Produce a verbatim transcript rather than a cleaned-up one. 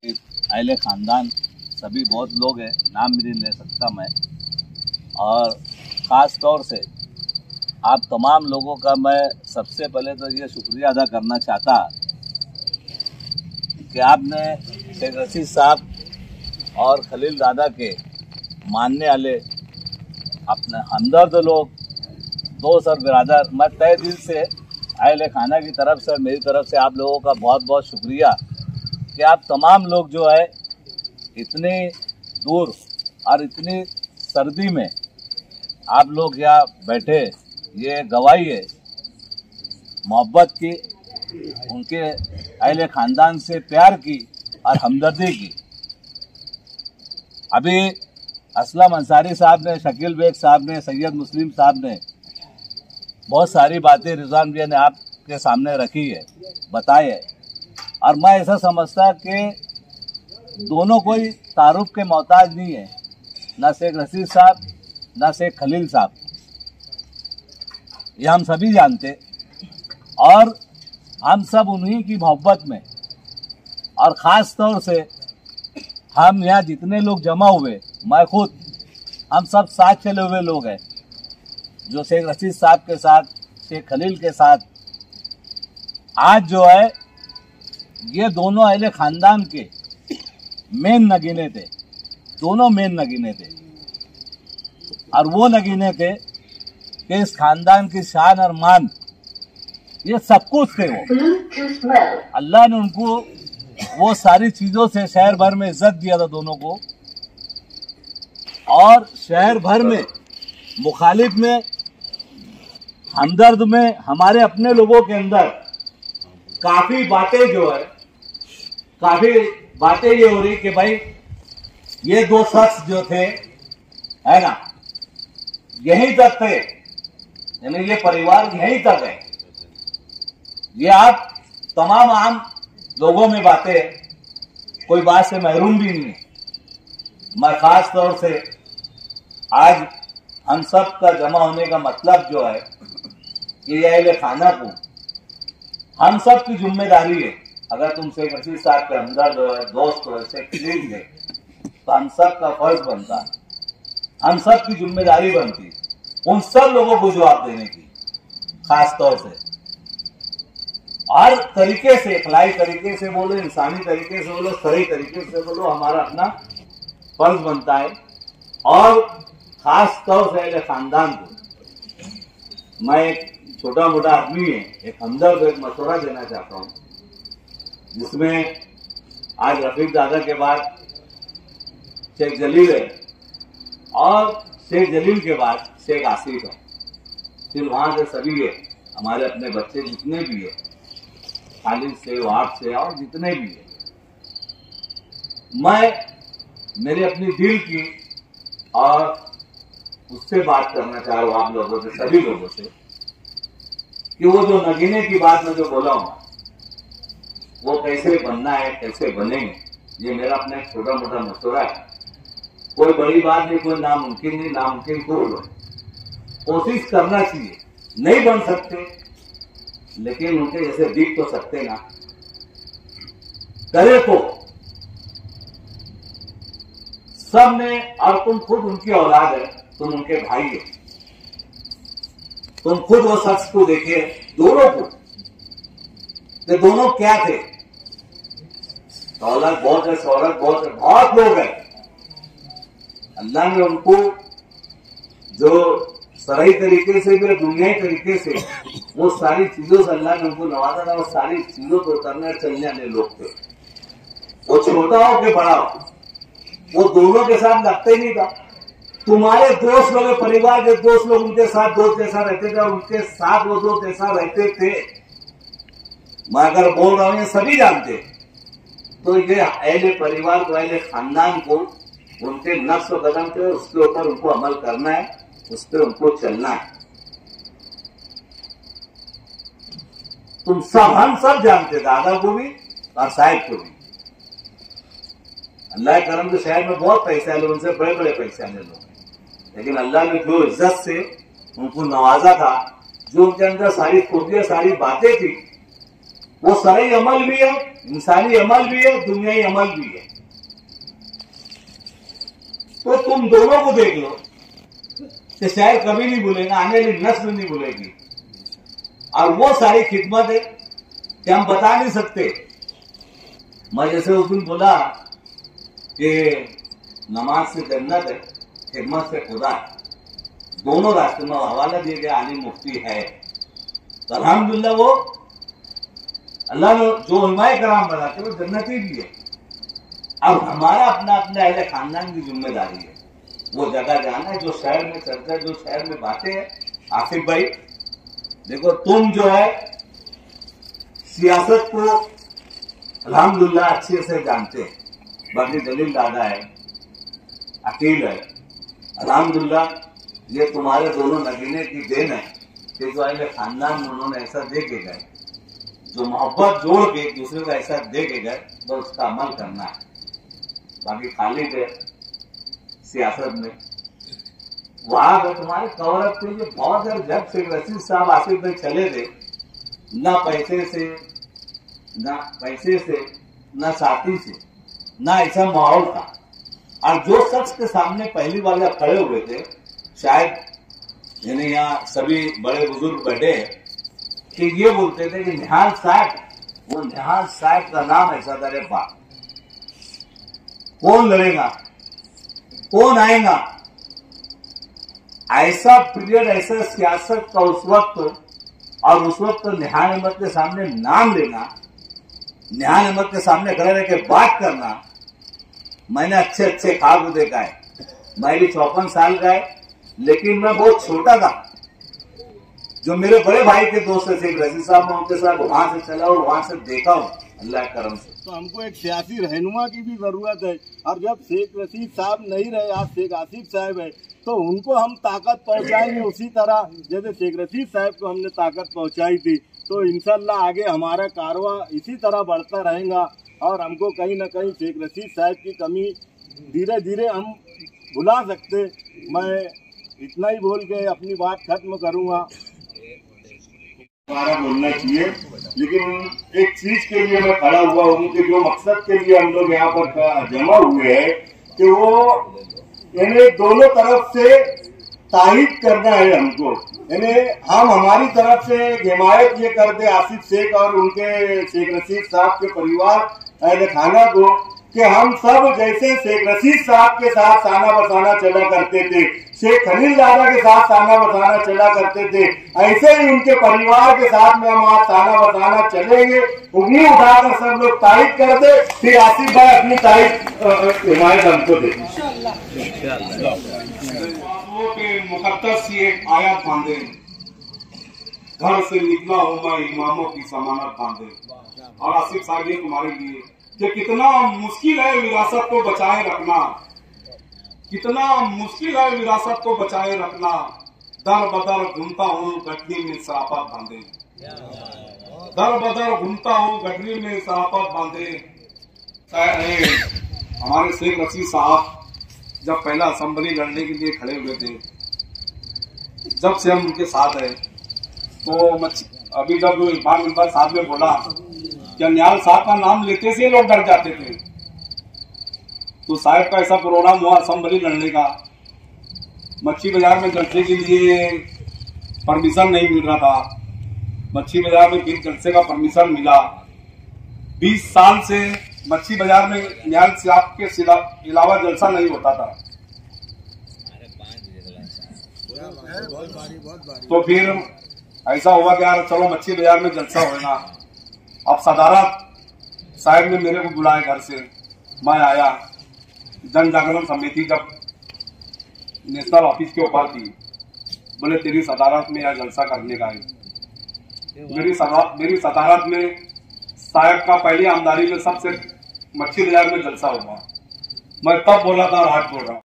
अहले ख़ानदान सभी बहुत लोग हैं, नाम भी नहीं ले सकता मैं। और ख़ास तौर से आप तमाम लोगों का मैं सबसे पहले तो ये शुक्रिया अदा करना चाहता कि आपने शेख रशीद साहब और खलील दादा के मानने वाले अपने हमदर्द लोग, दोस्त और बिरादर, मैं तहे दिल से अहले खाना की तरफ से, मेरी तरफ से आप लोगों का बहुत बहुत शुक्रिया कि आप तमाम लोग जो है इतने दूर और इतनी सर्दी में आप लोग यहाँ बैठे, ये गवाही है मोहब्बत की, उनके अहले ख़ानदान से प्यार की और हमदर्दी की। अभी असलम अंसारी साहब ने, शकील बेग साहब ने, सैयद मुस्लिम साहब ने बहुत सारी बातें रिजवान भैया ने आपके सामने रखी है, बताई है। और मैं ऐसा समझता कि दोनों कोई तारुफ के मोहताज नहीं है, ना शेख रशीद साहब ना शेख खलील साहब, ये हम सभी जानते। और हम सब उन्हीं की मोहब्बत में, और ख़ास तौर से हम यहाँ जितने लोग जमा हुए, मैं खुद, हम सब साथ चले हुए लोग हैं, जो शेख रशीद साहब के साथ, शेख खलील के साथ आज जो है ये दोनों अहले ख़ानदान के मेन नगीने थे, दोनों मेन नगीने थे। और वो नगीने थे कि इस ख़ानदान की शान और मान, ये सब कुछ थे। वो अल्लाह ने उनको वो सारी चीज़ों से शहर भर में इज्जत दिया था दोनों को, और शहर भर में मुखालिफ में, हमदर्द में, हमारे अपने लोगों के अंदर काफ़ी बातें जो है, काफ़ी बातें ये हो रही कि भाई ये दो शख्स जो थे, है ना, यहीं तक थे, यानी ये परिवार यहीं तक है। ये आप तमाम आम लोगों में बातें, कोई बात से महरूम भी नहीं है। मैं खास तौर से आज हम सब का जमा होने का मतलब जो है कि ये अहले खाना को हम सब की जिम्मेदारी है। अगर तुम शेख रशीद साहब के हमदर्द हो, दोस्त हो, शेख खलील है, तो हम सब का फर्ज बनता है, हम सब की जिम्मेदारी बनती है उन सब लोगों को जवाब देने की, खास तौर से हर तरीके से, इखलाई तरीके से बोलो, इंसानी तरीके से बोलो, सही तरीके से बोलो, हमारा अपना फर्ज बनता है। और खास तौर से अहले ख़ानदान को मैं एक छोटा मोटा आदमी है, एक हमदर्द, एक मशवरा देना चाहता हूँ, जिसमें आज रफीक दादा के बाद शेख जलील है, और शेख जलील के बाद शेख आसिफ है। फिर वहाँ से सभी है, हमारे अपने बच्चे जितने भी है, खालिद से, वाप से, और जितने भी है। मैं मेरे अपनी दिल की और उससे बात करना चाह रहा हूँ आप लोगों से, सभी लोगों से, कि वो जो नगीने की बात मैं जो बोला हूँ, वो कैसे बनना है, कैसे बनेंगे, ये मेरा अपना एक छोटा मोटा मशवरा है। कोई बड़ी बात नहीं, कोई नामुमकिन नहीं, नामुमकिन को कोशिश करना चाहिए। नहीं बन सकते, लेकिन उनके जैसे दिख तो सकते ना, करे तो सब ने। और तुम खुद उनकी औलाद है, तुम उनके भाई है, तुम खुद वो शख्स को देखे, दोनों को, ये दोनों क्या थे। दौलत बहुत है, शौहरत बहुत है, बहुत लोग हैं। अल्लाह ने उनको जो सही तरीके से भी, दुनियाई तरीके से, वो सारी चीजों से अल्लाह ने उनको नवाजा था। वो सारी चीजों को उतरने चलने वाले लोग थे। वो छोटा हो के बड़ा हो, वो दोनों के साथ लगते ही नहीं था। तुम्हारे दोस्त लोग, परिवार के दोस्त लोग उनके साथ दोस्त जैसा रहते थे, और उनके साथ वो दोस्त जैसा रहते थे। मैं अगर बोल रहा हूं, ये सभी जानते। तो ये अहले परिवार को, अहले खानदान को, उनके नफ्स व कदम पे, उसके ऊपर उनको अमल करना है, उस पर उनको चलना है। तुम सब, हम सब जानते, दादा को भी और साहिब को भी। अल्लाह करम के शहर में बहुत पैसे आए, उनसे बड़े बड़े पैसे आने लोग, लेकिन अल्लाह ने जो इज्जत से उनको नवाजा था, जो उनके अंदर सारी खूबियां, सारी बातें थी, वो सही अमल भी है इंसानी अमल भी है, दुनियाई अमल भी है। तो तुम दोनों को देख लो कि शायद कभी नहीं भूलेगा, आने वाली नस्ल नहीं भूलेगी। और वो सारी खिदमत है कि हम बता नहीं सकते। मैं जैसे उस दिन बोला कि नमाज से जन्नत है, खिदमत से खुदा है, दोनों रास्ते में हवाला दिए गए आलिम मुफ्ती है। तो अल्हम्दुलिल्लाह वो अल्लाह ने जो उलमाए कराम बनाते वो जन्नती भी है। अब हमारा अपना अपने अहले खानदान की जिम्मेदारी है वो जगह जाना है जो शहर में चर्चा, जो शहर में बातें है। आसिफ भाई देखो, तुम जो है सियासत को अल्हम्दुलिल्लाह अच्छे से जानते हैं। बाकी जलील दादा है, अकील है, अल्हम्दुलिल्लाह ये तुम्हारे दोनों नगीने की देन है कि जो अहले खानदान में उन्होंने ऐसा दे के गए, जो मोहब्बत जोड़ के एक दूसरे को ऐसा दे के गए, तो उसका अमल करना है। बाकी खालिद है सियासत में, वहां पर तुम्हारे कवरअप के लिए बहुत देर जब शेख रशीद साहब आसिफ भाई चले थे, ना पैसे से ना पैसे से ना साथी से, ना ऐसा माहौल था। और जो शख्स के सामने पहली बार जब खड़े हुए थे, शायद यानी यहाँ सभी बड़े बुजुर्ग बैठे कि ये बोलते थे कि निहाल साहब, वो निहाल साहब का नाम ऐसा था, रे बाप कौन लड़ेगा, कौन आएगा। ऐसा पीरियड, ऐसा सियासत का उस वक्त, और उस वक्त निहाल अहमद के सामने नाम लेना, निहाल अहमद के सामने खड़े रह के बात करना, मैंने अच्छे अच्छे ख्वाब देखा है। मैं भी चौपन साल का है, लेकिन मैं बहुत छोटा था। जो मेरे बड़े भाई के दोस्त थे शेख रशीद साहब, मैं उनके साथ वहां से चला और वहां से देखा हूँ अल्लाह करम से। तो हमको एक सियासी रहनुमा की भी जरूरत है। और जब शेख रशीद साहब नहीं रहे, आज शेख आसिफ साहब है, तो उनको हम ताकत पहुंचाएंगे उसी तरह जैसे शेख रशीद साहब को हमने ताकत पहुंचाई थी। तो इंशाल्लाह आगे हमारा कारवां इसी तरह बढ़ता रहेगा। और हमको कहीं ना कहीं शेख रशीद साहब की कमी धीरे धीरे हम भुला सकते। मैं इतना ही बोल के अपनी बात खत्म करूंगा। हमारा बोलना चाहिए, लेकिन एक चीज के लिए मैं खड़ा हुआ हूँ कि जो मकसद के लिए हम लोग यहाँ पर जमा हुए हैं कि वो यानी दोनों तरफ से तारीफ करना है हमको। यानी हम हमारी तरफ से हिमायत ये कर दे आसिफ शेख और उनके शेख रशीद साहब के परिवार अहले खाना को कि हम सब जैसे शेख रशीद साहब के साथ साना बसाना चला करते थे, शेख खलील दादा के साथ साना बसाना चला करते थे, ऐसे ही उनके परिवार के साथ में हम आज साना बसाना चलेंगे। उंगली उठाकर सब लोग तारीफ कर दे, फिर आसिफ भाई अपनी तारीफ हिमायत हमको दे। मुकद्दस ये आयत बांधे, घर से निकला हूँ मैं इमामों की जमानत बांधे। और आसिफ साहब ये तुम्हारे लिए कि कितना मुश्किल है विरासत को बचाए रखना, कितना मुश्किल है विरासत को बचाए रखना। दर बदर घूमता हूँ गठरी में सराफत बांधे, दर बदर घूमता हूँ गठरी में सराफत बांधे। हमारे शेख रशीद साहब जब पहला असेंबली लड़ने के लिए खड़े हुए थे, जब से हम उनके साथ है, तो अभी जब इरफान मिंबर साहब ने बोला कि निहाल साहब का नाम लेते से लोग डर जाते थे, तो साहब का ऐसा प्रोग्राम हुआ असेंबली लड़ने का, मच्छी बाजार में जलसे के लिए परमिशन नहीं मिल रहा था, मच्छी बाजार में फिर जलसे का परमिशन मिला। बीस साल से मच्छी बाजार में निहाल साहब के अलावा जलसा नहीं होता था। तो फिर ऐसा हुआ कि यार चलो मच्छी बाजार में जलसा होगा। अब सदारत साहब ने मेरे को बुलाया घर से, मैं आया। जन जागरण समिति जब नेशनल ऑफिस के ऊपर थी, बोले तेरी सदारत में यह जलसा करने का है। मेरी सदारत मेरी सदारत में साहब का पहली आमदारी में सबसे मच्छी बाजार में जलसा हुआ। मैं तब बोला था और आज बोल रहा हूँ।